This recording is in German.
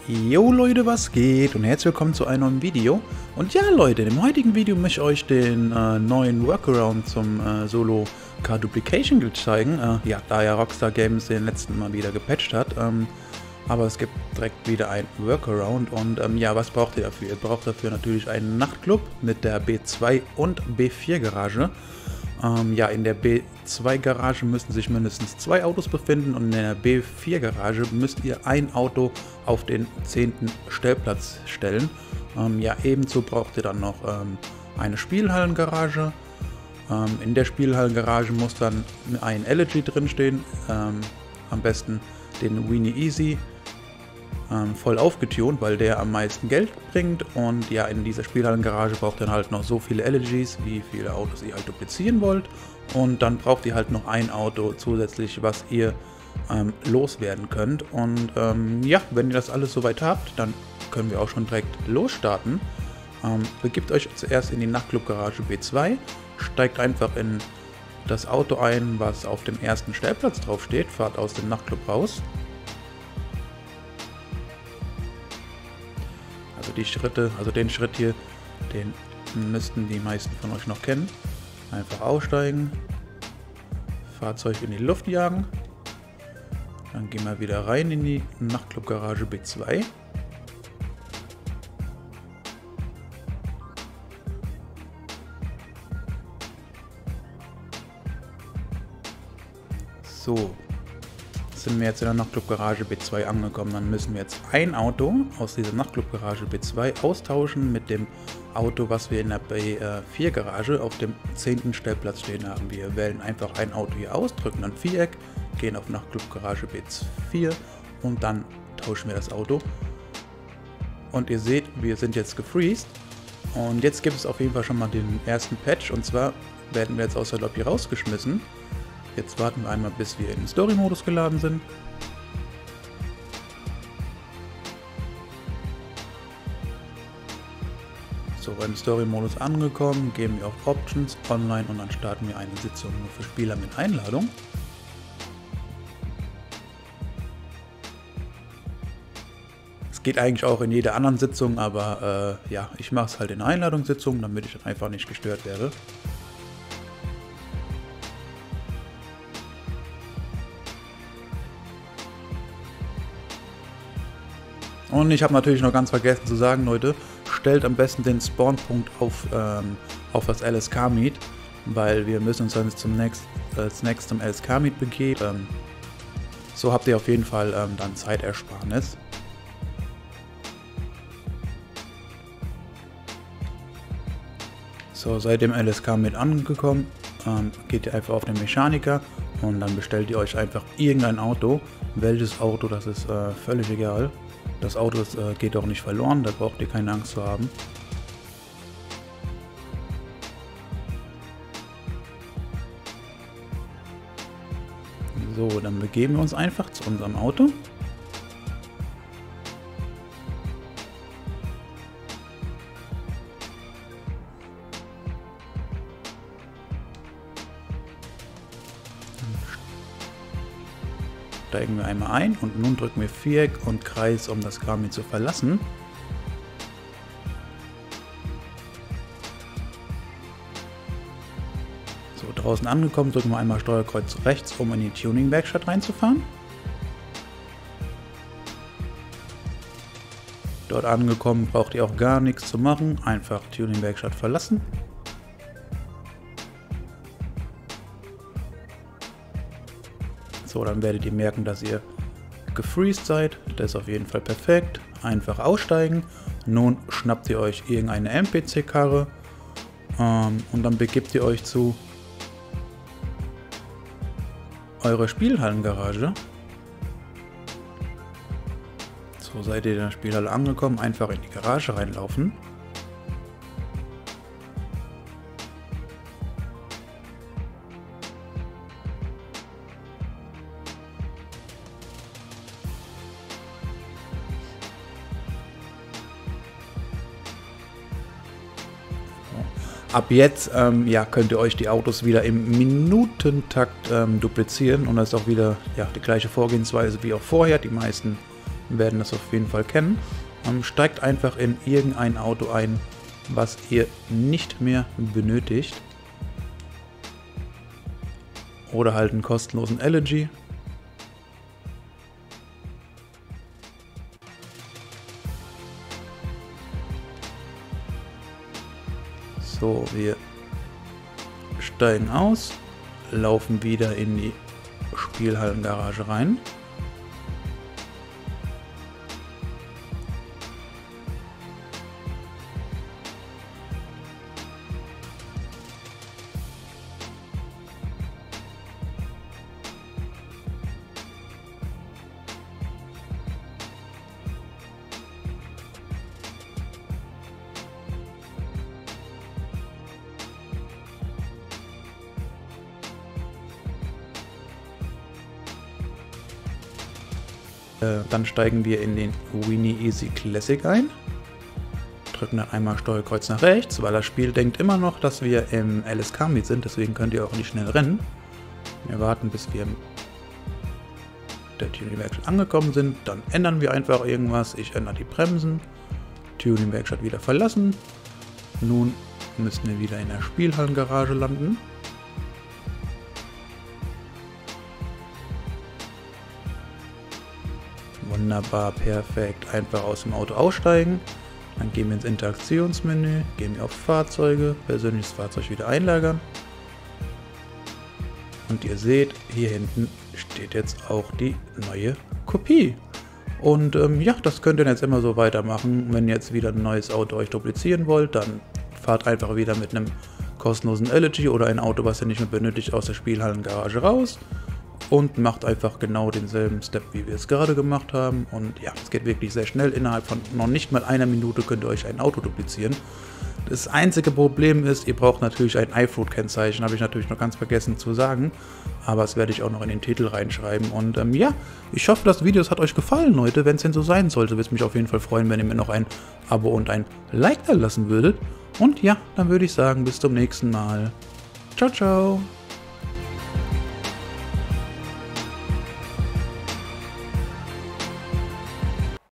Jo Leute, was geht und herzlich willkommen zu einem neuen Video. Und ja Leute, im heutigen Video möchte ich euch den neuen Workaround zum Solo Car Duplication Guild zeigen. Ja, da ja Rockstar Games den letzten Mal wieder gepatcht hat. Aber es gibt direkt wieder ein Workaround und ja, was braucht ihr dafür? Ihr braucht dafür natürlich einen Nachtclub mit der B2 und B4 Garage. Ja, in der B2 Garage müssen sich mindestens 2 Autos befinden und in der B4 Garage müsst ihr ein Auto auf den 10. Stellplatz stellen. Ja, ebenso braucht ihr dann noch eine Spielhallengarage. In der Spielhallengarage muss dann ein Elegy drin stehen, am besten den Weenie Easy, voll aufgetunt, weil der am meisten Geld bringt. Und ja, in dieser Spielhallengarage braucht ihr dann halt noch so viele Elegies, wie viele Autos ihr halt duplizieren wollt. Und dann braucht ihr halt noch ein Auto zusätzlich, was ihr loswerden könnt. Und ja, wenn ihr das alles soweit habt, dann können wir auch schon direkt losstarten. Begibt euch zuerst in die Nachtclub-Garage B2, steigt einfach in das Auto ein, was auf dem ersten Stellplatz drauf steht, fahrt aus dem Nachtclub raus. Also den Schritt hier, den müssten die meisten von euch noch kennen. Einfach aussteigen, Fahrzeug in die Luft jagen, dann gehen wir wieder rein in die Nachtclub-Garage B2. So, sind wir jetzt in der Nachtclub-Garage B2 angekommen, dann müssen wir jetzt ein Auto aus dieser Nachtclub-Garage B2 austauschen mit dem Auto, was wir in der B4-Garage auf dem 10. Stellplatz stehen haben. Wir wählen einfach ein Auto hier aus, drücken dann Viereck, gehen auf Nachtclub-Garage B4 und dann tauschen wir das Auto. Und ihr seht, wir sind jetzt gefreezed und jetzt gibt es auf jeden Fall schon mal den ersten Patch, und zwar werden wir jetzt aus der Lobby rausgeschmissen. Jetzt warten wir einmal, bis wir in den Story-Modus geladen sind. So, beim Story-Modus angekommen, gehen wir auf Options, Online und dann starten wir eine Sitzung nur für Spieler mit Einladung. Es geht eigentlich auch in jeder anderen Sitzung, aber ja, ich mache es halt in Einladungssitzungen, damit ich dann einfach nicht gestört werde. Und ich habe natürlich noch ganz vergessen zu sagen, Leute, stellt am besten den Spawnpunkt auf das LSK-Meet, weil wir müssen uns dann zunächst zum LSK-Meet begeben. So habt ihr auf jeden Fall dann Zeitersparnis. So, seid ihr im LSK-Meet angekommen, geht ihr einfach auf den Mechaniker und dann bestellt ihr euch einfach irgendein Auto. Welches Auto, das ist völlig egal. Das Auto geht auch nicht verloren, da braucht ihr keine Angst zu haben. So, dann begeben wir uns einfach zu unserem Auto. Steigen wir einmal ein und nun drücken wir Viereck und Kreis, um das Car-Meet zu verlassen. So, draußen angekommen, drücken wir einmal Steuerkreuz rechts, um in die Tuning-Werkstatt reinzufahren. Dort angekommen, braucht ihr auch gar nichts zu machen, einfach Tuning-Werkstatt verlassen. So, dann werdet ihr merken, dass ihr gefreezed seid. Das ist auf jeden Fall perfekt. Einfach aussteigen. Nun schnappt ihr euch irgendeine NPC-Karre und dann begebt ihr euch zu eurer Spielhallengarage. So, seid ihr in der Spielhalle angekommen, einfach in die Garage reinlaufen. Ab jetzt ja, könnt ihr euch die Autos wieder im Minutentakt duplizieren und das ist auch wieder ja, die gleiche Vorgehensweise wie auch vorher. Die meisten werden das auf jeden Fall kennen. Steigt einfach in irgendein Auto ein, was ihr nicht mehr benötigt. Oder halt einen kostenlosen Elegy. So, wir steigen aus, laufen wieder in die Spielhallengarage rein. Dann steigen wir in den Weenie Easy Classic ein, drücken dann einmal Steuerkreuz nach rechts, weil das Spiel denkt immer noch, dass wir im LSK Meet sind, deswegen könnt ihr auch nicht schnell rennen. Wir warten, bis wir in der Tuning-Werkstatt angekommen sind, dann ändern wir einfach irgendwas. Ich ändere die Bremsen, Tuning-Werkstatt wieder verlassen. Nun müssen wir wieder in der Spielhallengarage landen. Wunderbar, perfekt. Einfach aus dem Auto aussteigen. Dann gehen wir ins Interaktionsmenü, gehen wir auf Fahrzeuge, persönliches Fahrzeug wieder einlagern. Und ihr seht, hier hinten steht jetzt auch die neue Kopie. Und ja, das könnt ihr jetzt immer so weitermachen. Wenn ihr jetzt wieder ein neues Auto euch duplizieren wollt, dann fahrt einfach wieder mit einem kostenlosen Elegy oder ein Auto, was ihr nicht mehr benötigt, aus der Spielhallengarage raus. Und macht einfach genau denselben Step, wie wir es gerade gemacht haben. Und ja, es geht wirklich sehr schnell. Innerhalb von noch nicht mal einer Minute könnt ihr euch ein Auto duplizieren. Das einzige Problem ist, ihr braucht natürlich ein iFruit-Kennzeichen. Habe ich natürlich noch ganz vergessen zu sagen. Aber das werde ich auch noch in den Titel reinschreiben. Und ja, ich hoffe, das Video hat euch gefallen, Leute. Wenn es denn so sein sollte, würde es mich auf jeden Fall freuen, wenn ihr mir noch ein Abo und ein Like da lassen würdet. Und ja, dann würde ich sagen, bis zum nächsten Mal. Ciao, ciao.